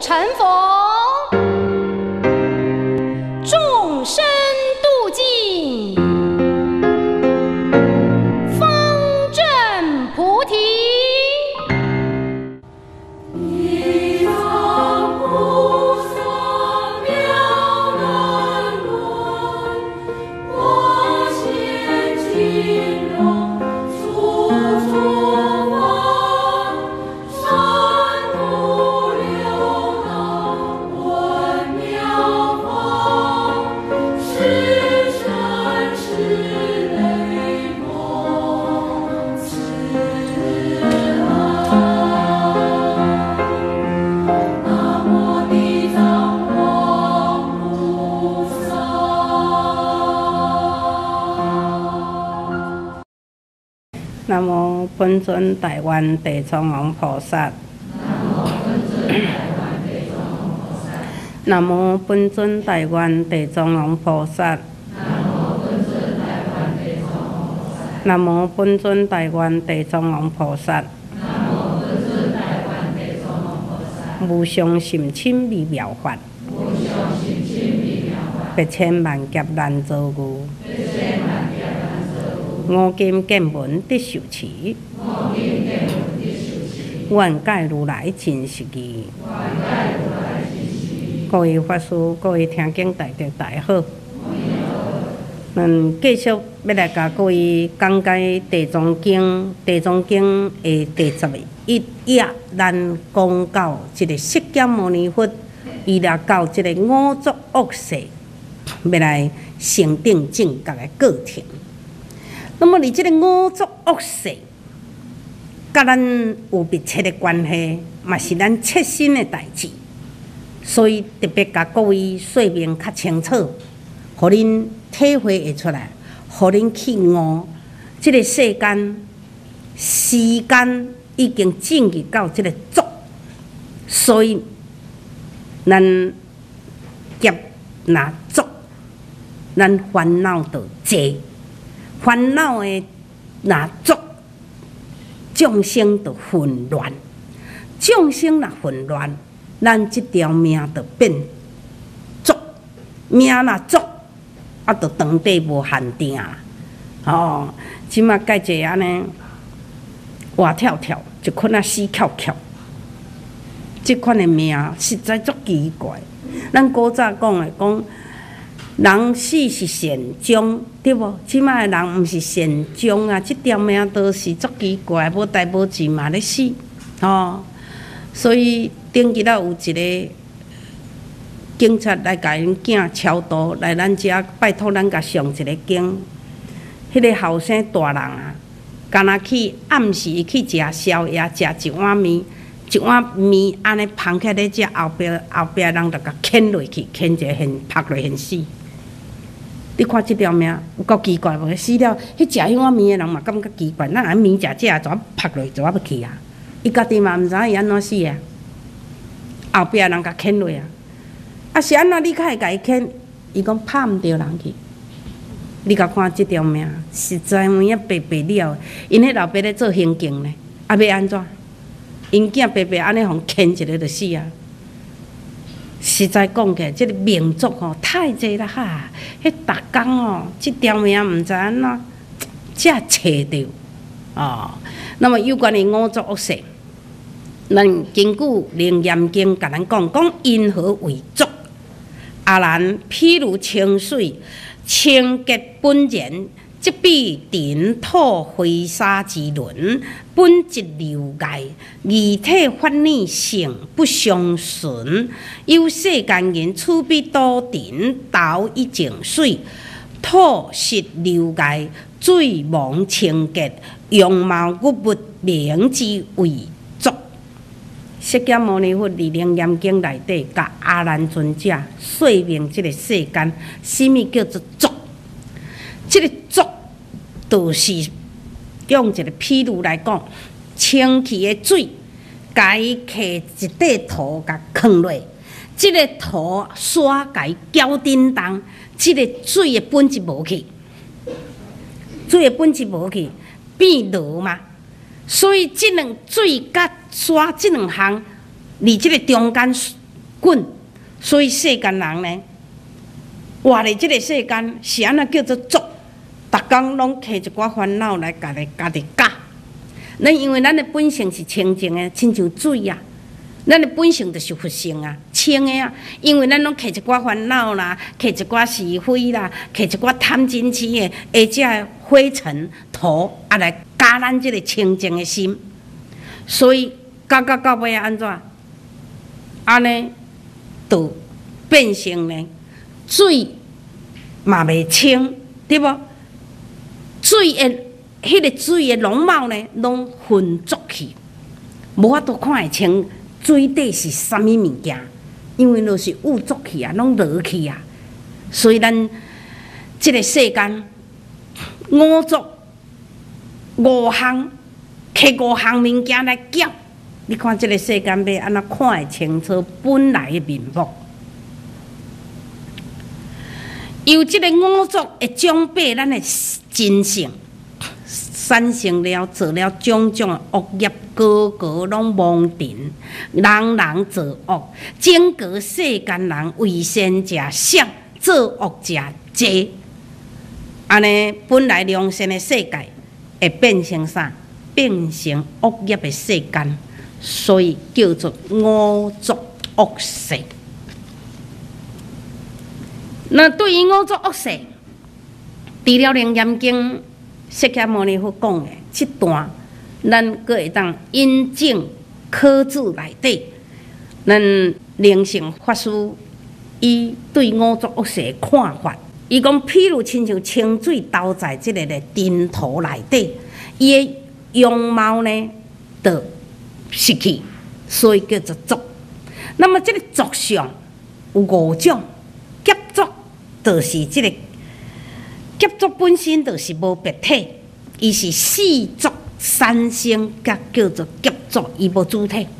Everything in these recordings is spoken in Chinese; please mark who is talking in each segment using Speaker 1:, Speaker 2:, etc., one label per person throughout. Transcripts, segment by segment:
Speaker 1: 成佛，众生度尽，方证菩提。
Speaker 2: 南无本尊台湾地藏王菩萨。南无本尊台湾地藏王菩萨。南无本尊台湾地藏王菩萨。无上甚深微妙法，百千万劫难遭遇。五经见闻得受持，愿解如来真实义。各位法师，各位听经大德大好，继续要来甲各位讲解《地藏经》。《地藏经》的第11页，咱讲到这个释迦牟尼佛，伊来到这个五浊恶世，要来成定正觉的过程。那么，你这个五浊恶世，甲咱有密切的关系，嘛是咱切身的代志，所以特别甲各位说明较清楚，互恁体会会出来，互恁去悟。这个世间时间已经进入到这个浊，所以咱业若浊，咱烦恼就多。烦恼的若浊，众生就混乱；众生若混乱，咱这条命就变浊。命若浊，啊，就当地无限定。哦，即马介济安尼活跳跳，一捆啊死翘翘，即款的命实在足奇怪。咱古早讲的讲。人死是善终，对无？即摆的人毋是善终啊！即条命都是足奇怪，无代无志嘛咧死，哦。所以顶日有一个警察来甲因囝超度，来咱遮拜托咱甲上一个经。迄个后生大人啊，干若去暗时去食宵夜，食一碗面，一碗面安尼放起咧，遮后壁人就甲牵落去，牵一个现拍落现死。你看即条命有够奇怪无？死了，迄食迄碗面的人嘛感觉奇怪。咱安面食怎怎拍落就要去啊？伊家己嘛毋知伊安怎死啊？后壁人甲牵落啊！啊是安怎？你较会甲伊牵？伊讲拍毋着人去。你甲看即条命，实在有影白白了。因迄老爸咧做刑警呢，啊要安怎？因囝白白安尼互牵一个就死啊！实在讲起来，即个民族吼太济啦哈！迄逐工哦，即条命毋知安怎才找着哦。那么有关于五浊恶世，咱根据《楞严经》甲咱讲因何为浊？阿难，譬如清水清洁本然，即比尘土灰沙之轮，本质流碍，二体法理性不相顺。有世间人处彼多尘，投以净水，土实流碍，水蒙清洁，容貌郁物，名之为浊。释迦牟尼佛伫《楞严经》内底，甲阿难尊者说明这个世间，什么叫做浊？这个浊，就是用一个譬如来讲，清气的水，甲伊揢一块土，甲放落，这个土沙甲伊搅震动，这个水的本质无去，水的本质无去，变落嘛。所以这两水甲沙这两项，伫这个中间滚，所以世间人呢，活咧即个世间是安怎叫做作？逐工拢摕一寡烦恼来家己教。咱因为咱的本性是清净的，亲像水啊，咱的本性就是佛性啊，清的啊。因为咱拢摕一寡烦恼啦，摕一寡是非啦，摕一寡贪嗔痴的，或者灰尘土啊来加咱即个清净的心，所以到尾安怎？安尼就变成呢水嘛袂清，对无？水的迄个水的容貌呢，拢浑浊去，无法度看会清水底是啥物物件，因为都是污浊去啊，拢落去啊。所以咱即个世间五浊五项，摕五项物件来搅，你看即个世间要安怎看会清楚本来的面目？由即个五浊会长辈咱的真性，产生了做了种种的恶业，个个拢妄定，人人做恶，整个世间人为善者少，做恶者多。安尼本来良善的世界会变成啥？变成恶业的世间，所以叫做五浊恶世。那对于五浊恶世，除了《楞严经》释迦牟尼佛讲的这段，咱阁会当引证考注内底，咱灵性法师伊对五浊恶世的看法。伊讲，譬如亲像清水倒在即个的尘土内底，伊的样貌呢，就失去，所以叫做浊。那么，即个浊相有五种，劫浊就是即个劫浊本身就是无别体，伊是四浊三生，甲叫做劫浊，伊无主体。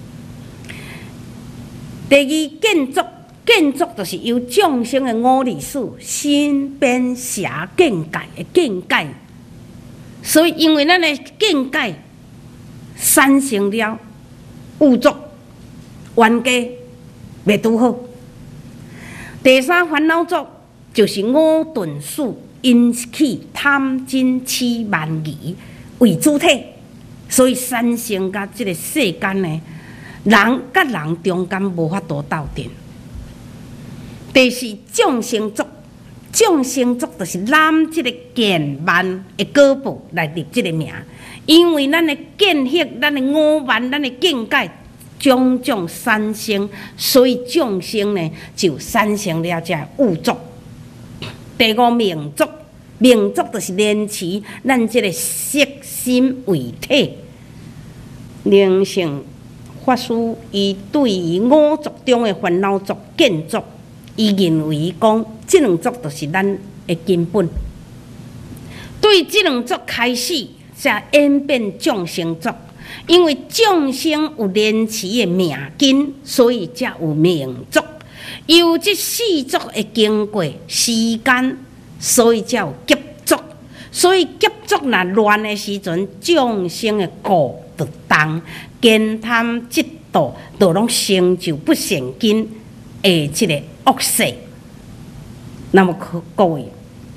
Speaker 2: 第二见浊。见浊就是由众生的五理事身边邪见界的见解，所以因为咱的见解产生了污浊、冤家袂拄好。第三烦恼浊就是五顿使引起贪嗔痴慢疑为主体，所以产生甲即个世间呢，人甲人中间无法度斗阵。第四众生浊，众生浊就是揽即个见慢的果报来立即个名，因为咱的见识、咱的五慢、咱的见解种种产生，所以众生呢就产生了这污浊。第五命浊，命浊就是连持咱即个色心为体。灵性法师伊对于五浊中的烦恼浊、见浊。伊认为讲，这两浊就是咱的根本。对这两浊开始，才演变众生浊。因为众生有连持的命根，所以才有命浊。由这四浊的经过时间，所以才有劫浊。所以劫浊若乱的时阵，众生的果就重，奸贪嫉妒都拢成就不善根的这个恶世。那么各位，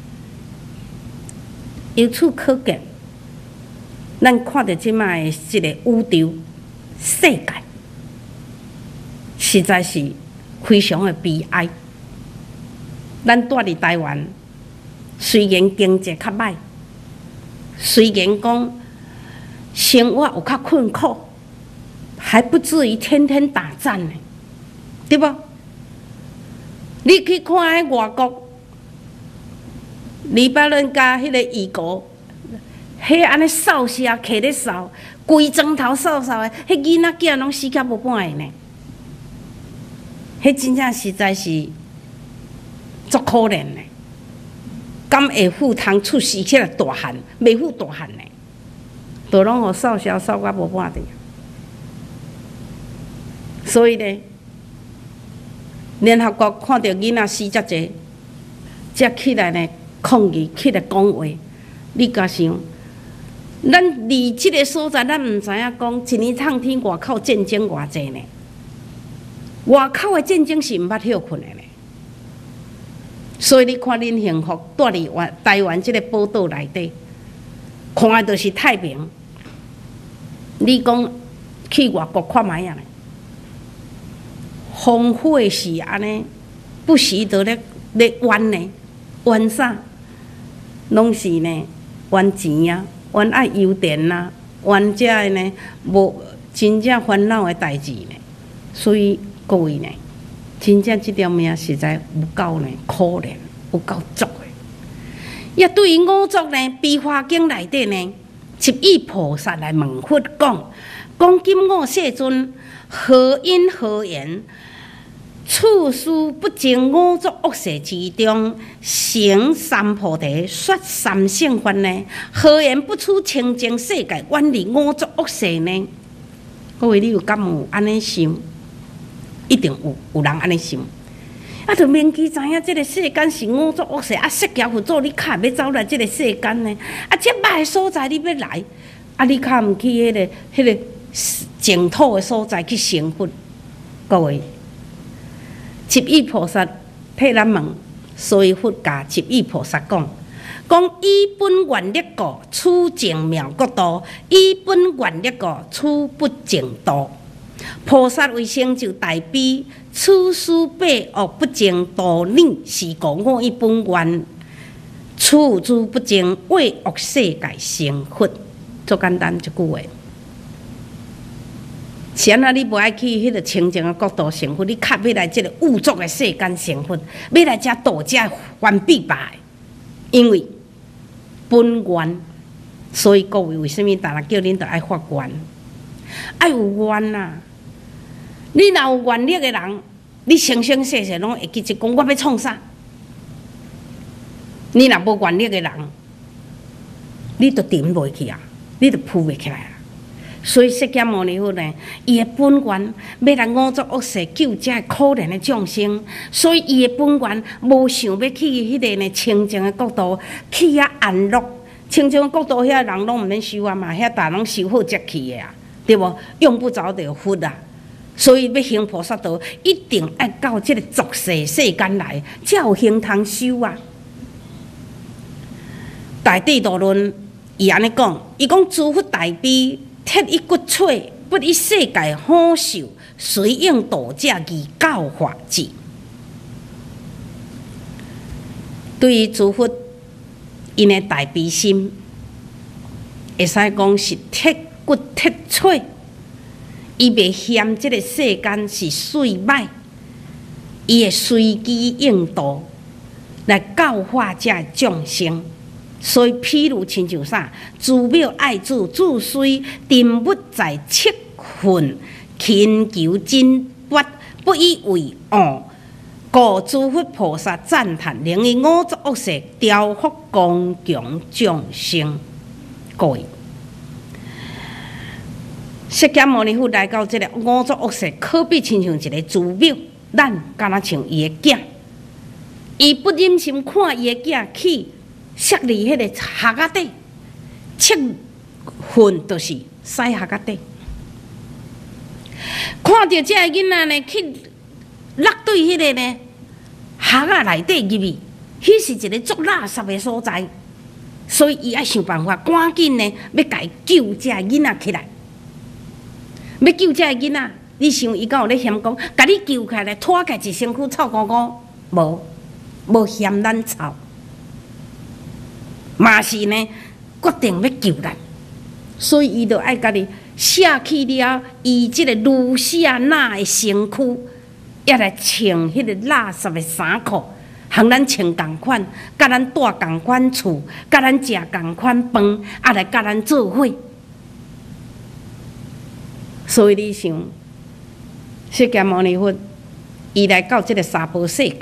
Speaker 2: 由此可见，咱看到即卖的这个宇宙世界，实在是非常的悲哀。咱住伫台湾，虽然经济较歹，虽然讲生活有较困苦，还不至于天天打战呢，对不？你去看迄外国，黎巴嫩甲迄个异国，迄安尼扫射摕咧扫，规砖头扫扫的，迄囡仔囝拢死甲无半个呢。迄真正实在是足可怜的。敢会赴通出世起来大汉，袂赴大汉呢，都拢互扫射扫甲无半个。所以呢。联合国看到囡仔死遮济，才起来呢抗议，起来讲话。你敢想，咱离即个所在，咱毋知影讲一年趟天外口战争偌济呢？ 外口的战争是毋捌休困的呢。所以你看恁幸福住伫台湾即个宝岛内底，看的就是太平。你讲去外国看卖啊？烽火是安尼，不时都咧冤呢，冤啥？拢是呢，冤钱啊，冤爱油田啊，冤遮的呢无真正烦恼的代志呢。所以各位呢，真正这条命实在有够呢可怜，有够足的。也对于五族呢，《悲华经》内底呢，执意菩萨来问佛讲：今我世尊何因何缘？处事不净五族恶世之中，行三菩提，说三圣法呢？何缘不处清净世界，远离五族恶世呢？各位，你有敢有安尼想？一定有人安尼想。啊，就明记知影，即个世间是五族恶世，啊，释迦佛祖你卡要走来即个世间呢？啊，这歹所在你要来，啊，你卡毋去迄个净土的所在去成佛？各位。执意菩萨替咱问，所以佛教执意菩萨讲以本愿力故，处净妙国度；以本愿力故，处不净土。菩萨为成就大悲，处事百恶不净度你，是故我以本愿处诸不净为恶世界成佛。做简单一句话。是安那你无爱去迄个清净的国度成佛，你较要来即个污浊的世间成佛，要来遮度遮翻必败。因为本愿，所以各位为什么逐日叫恁着爱发愿？爱有愿啊！你若有愿力的人，你生生世世拢会记得讲我要创啥。你若无愿力的人，你着沉落去啊，你着浮袂起来啊。所以释迦牟尼佛呢，伊的本愿要来五族恶世救这可怜的众生，所以伊的本愿无想要去迄个呢清净的国度去遐安乐。清净的国度遐人拢毋免修啊嘛，遐大拢修好才去的啊，对无？用不着就佛啊。所以要行菩萨道，一定爱到这个俗世世间来，才有行通修啊。大地道论伊安尼讲，伊讲诸佛大悲。铁以骨髓，不以世界好受，随应道者而教化之。对于诸佛，因的大悲心，会使讲是铁骨铁髓，伊袂嫌这个世间是水歹，伊会随机应道来教化这众生。所以，譬如亲像啥，自庙爱主，自虽定物在七分，勤求真法，不以为傲。故诸佛菩萨赞叹，能以五族恶世调伏光强众生。各位，释迦牟尼佛来到这个五族恶世，可比亲像一个自庙，咱敢若像伊的囝，伊不忍心看伊的囝去。设立迄个下甲底，七分就是洗下甲底。看到这个囡仔呢，去落对迄个呢下甲内底入去，迄是一个足垃圾的所在，所以伊爱想办法，赶紧呢要甲伊救这个囡仔起来。要救这个囡仔，你想伊敢有咧嫌讲，甲你救起来，拖起一身躯臭糊糊，无嫌咱臭。嘛是呢，决定要救咱，所以伊就爱家己舍去了伊即个卢西亚那的身躯，也来穿迄个垃圾的衫裤，和咱穿同款，甲咱住同款厝，甲咱食同款饭，也来甲咱做伙。所以你想，释迦牟尼佛伊来到即个娑婆世界，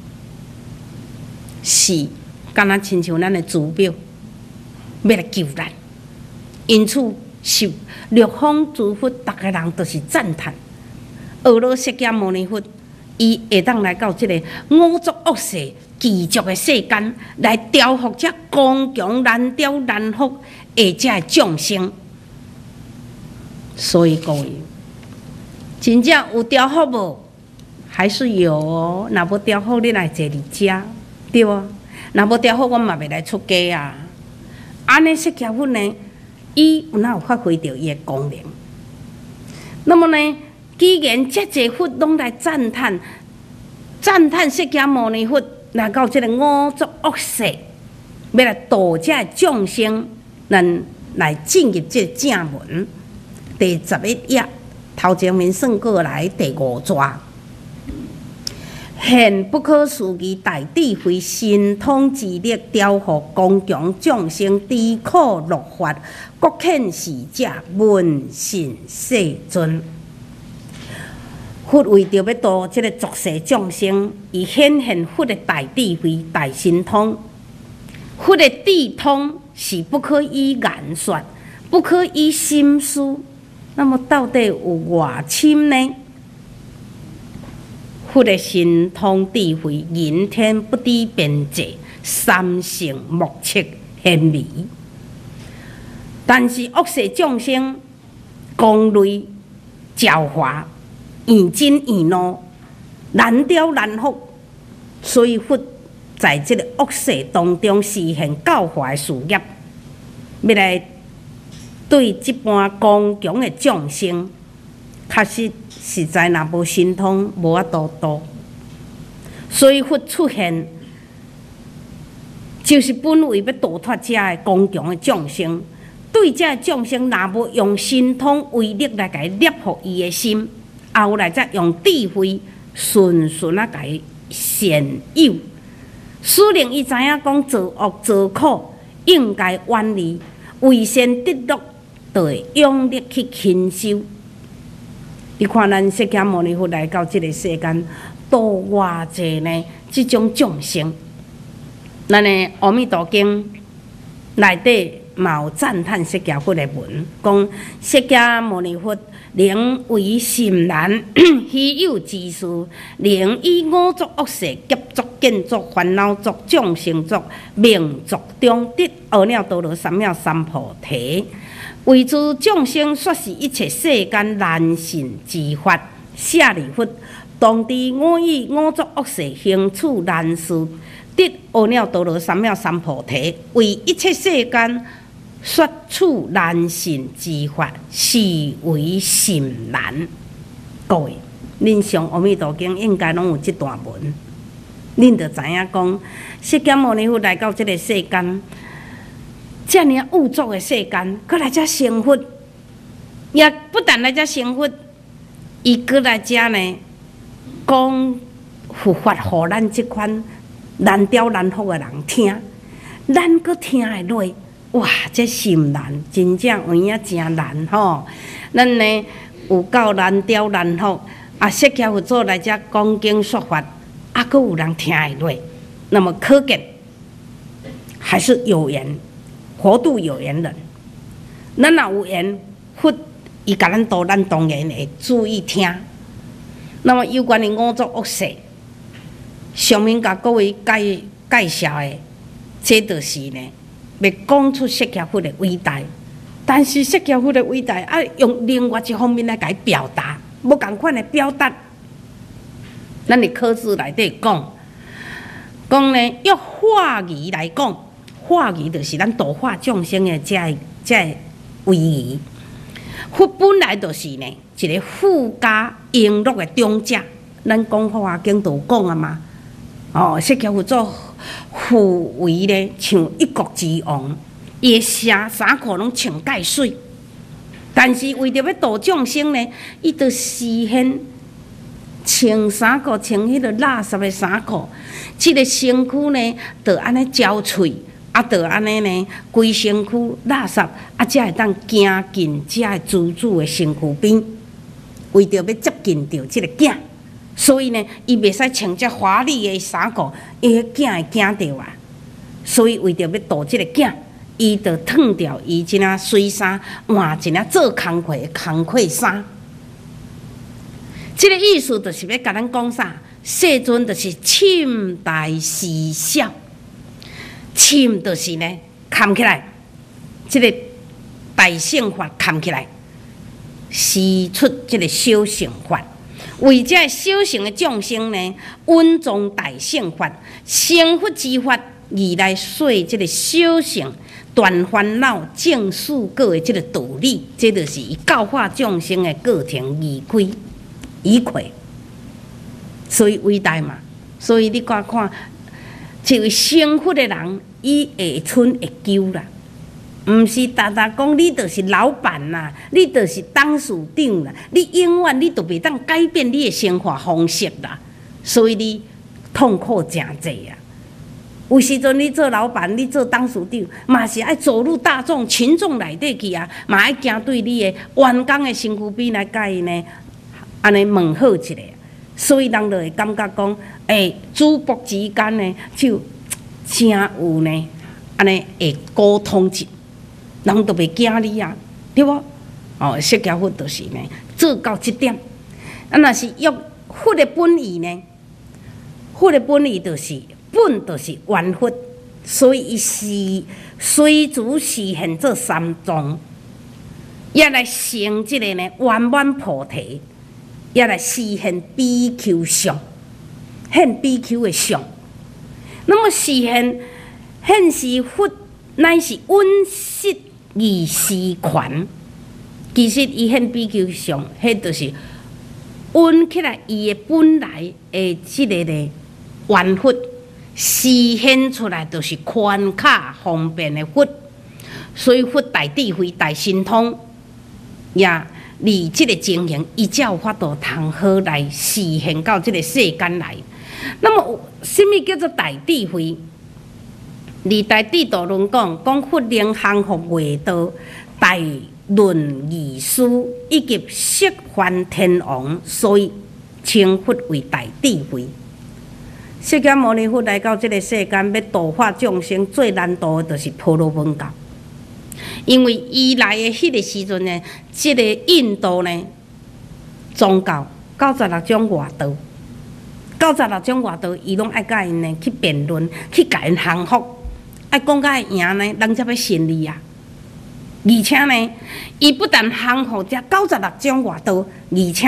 Speaker 2: 是。敢若亲像咱的祖庙，要来救咱，因此受六方诸佛，逐个人都是赞叹。俄罗释迦牟尼佛，伊会当来到这个五族恶世奇俗的世间，来调伏这刚强难调难伏的这众生。所以各位，真正有调伏无？ 还是有哦。若无调好，你来坐伫遮，对无？若无调好，我嘛袂来出家啊。安尼释迦佛呢，伊有哪有发挥着伊的功能？那么呢，既然遮济佛拢来赞叹释迦牟尼佛来到这个五浊恶世，要来度这众生，咱来进入这正文第11页头前面算过来第5章。现不可思议大智慧，神通之力，调伏光强众生，trí苦乐法，各遣使者，闻信世尊。佛为着要度这个俗世众生，伊显现佛的大智慧、大神通。佛的智通是不可以言说，不可以心思。那么到底有偌深呢？佛的神通智慧，人天不知边际，三乘莫测显微。但是恶世众生功累狡猾，以真以怒，难雕难服，所以佛在这个恶世当中实现教化的事业，要来对这般刚强的众生，确实在若无神通，无法度度。所以佛出现，就是本为要度脱这个刚强的众生。对这众生，若无用神通威力来甲伊摄服伊的心，后来再用智慧顺顺啊甲伊善诱，使令伊知影讲做恶做苦应该远离，为善得乐，就会用力去勤修。你看咱释迦牟尼佛来到这个世间，度偌济呢？这种众生，咱的《阿弥陀经》内底嘛有赞叹释迦佛的文，讲释迦牟尼佛能为心难虚有之事，能以五浊恶世、劫浊、见浊、烦恼浊、众生浊、命浊中得阿耨多罗三藐三菩提。为诸众生说是一切世间难信之法，舍利弗，当知我以五浊恶世行处难事，得阿耨多罗三藐三菩提。为一切世间说处难信之法，是为甚难。各位，恁上《阿弥陀经》应该拢有这段文，恁就知影讲，释迦牟尼佛来到这个世间。遮尔污浊的世间，搁来遮成佛，也不但来遮成佛，伊搁来遮呢，讲佛法，互咱即款难调难服的人听，咱搁听会落，哇，这心难，真正有影真难吼。咱呢有够难调难服，啊，释迦佛祖来遮讲经说法，啊，搁有人听会落，那么可见还是有缘。佛度有缘人，咱若有缘，佛伊甲咱度，咱当然会注意听。那么有关于五浊恶世，上面甲各位介绍的，这就是呢，要讲出释迦佛的伟大。但是释迦佛的伟大，啊，用另外一方面来甲伊表达，无共款的表达。咱的课字内底讲呢，用化语来讲。化义就是咱度化众生的这威仪。佛本来就是呢一个富家英乐的长者，咱讲《法华经》都有讲啊嘛。哦，释迦佛祖富为呢像一国之王，伊的衫裤拢穿介水，但是为着要度众生呢，伊就实现穿衫裤穿迄个垃圾的衫裤，这个身躯呢就安尼焦脆。啊，就安尼呢，规身躯垃圾，啊，才会当行近这个猪主的身躯边，为着要接近到这个囝，所以呢，伊袂使穿这华丽的衫裤，伊迄囝会惊到啊。所以为着要度这个囝，伊就脱掉伊这领水衫，换一领做工课的工课衫。这个意思就是要甲咱讲啥？世尊就是亲大事小。深就是呢，看起来，这个大乘法看起来，施出这个小乘法。 为这小乘的众生呢，稳重大乘法、成佛之法，而来说这个小乘断烦恼、正事果的这个道理，这就是伊教化众生的过程仪轨，所以伟大嘛。所以你看，一位成佛的人，伊会春会究啦。毋是单讲你就是老板啦，你就是董事长啦，你永远你都袂当改变你的生活方式啦，所以你痛苦诚济啊。有时阵你做老板，你做董事长，嘛是爱走入大众群众内底去啊，嘛爱惊对你的员工的身躯边来甲伊呢，安尼问好一下，所以人就会感觉讲，主仆之间呢，就真有呢，安尼会沟通一。人都袂惊你啊，对无？释迦佛就是呢，做到这点。若是用佛的本意呢，佛的本意就是圆佛，所以伊是随主示现做三藏，也来成这个呢圆满菩提，也来示现比丘相，现比丘的相。那么示现是佛，乃是温习。义施权，其实伊现比丘相，迄就是温起来伊的本来的即个咧圆佛，示现出来就是宽卡方便的佛，所以佛大智慧、大神通，也离即个情形，依照法度通好来示现到即个世间来。那么，什么叫做大智慧？历代智度论讲佛能降伏外道、大论义师以及释梵天王，所以称佛为大智慧。释迦牟尼佛来到这个世间，要度化众生，最难度的就是婆罗门教，因为伊来的迄个时阵呢，这个印度呢宗教96种外道，96种外道，伊拢爱甲因呢去辩论，去甲因降服。爱讲甲会赢呢，人才要信你啊！而且呢，伊不但降服这96种外道，而且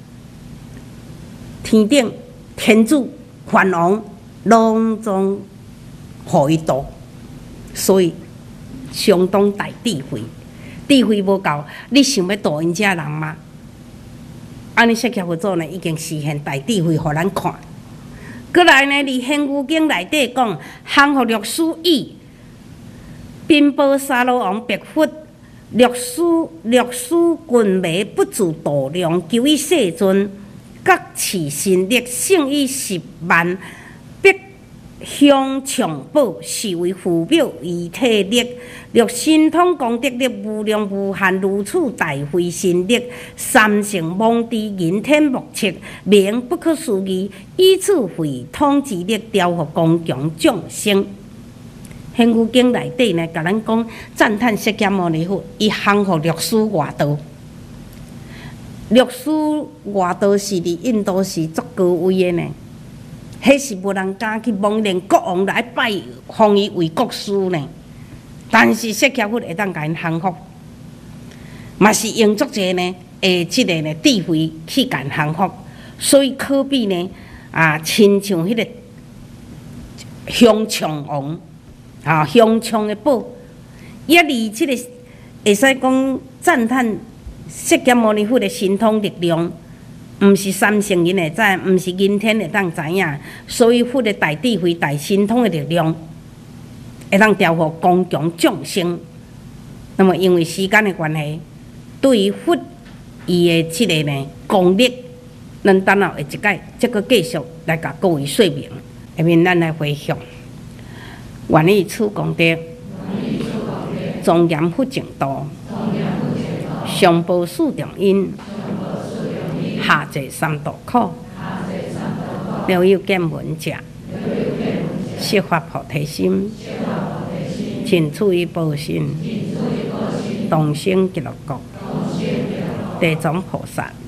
Speaker 2: 天顶天主、梵王拢总互伊度，所以相当大智慧。智慧无够，你想要度因遮人吗？安尼释迦佛祖呢，已经实现大智慧，互咱看。过来呢，伫显语经内底讲，降伏律师意，宾报沙罗王白佛，律师群迷不自度量，求以世尊，各持神力，胜以10万，必向强宝，是为父表以体力，略神通功德力无量无限，如此大慧神力，三乘妄知人天目测，名不可思议，以此会通之力，调伏光强众生。显语经内底呢，甲咱讲赞叹释迦牟尼佛，伊降伏律师外道。律师外道是伫印度是足高位的呢，迄是无人敢去蒙连国王来拜封伊为国师呢。但是释迦佛会当甲因降服，嘛是用足者呢，即个呢智慧去甲因降服，所以可比呢亲像迄个香枪王。香枪的宝，也离即个会使讲赞叹释迦牟尼佛的神通力量，毋是三乘人会知，毋是人天会当知影。所以佛的大智慧、大神通的力量，会当调伏光强众生。那么因为时间的关系，对于佛伊的即个呢功力，咱等下下一届再个继续来甲各位说明。下面咱来回想。愿以此功德，庄严佛净土，上报四重因，下济三毒苦，了有见闻者，悉发菩提心，尽处于报身，同生极乐国，地藏菩萨。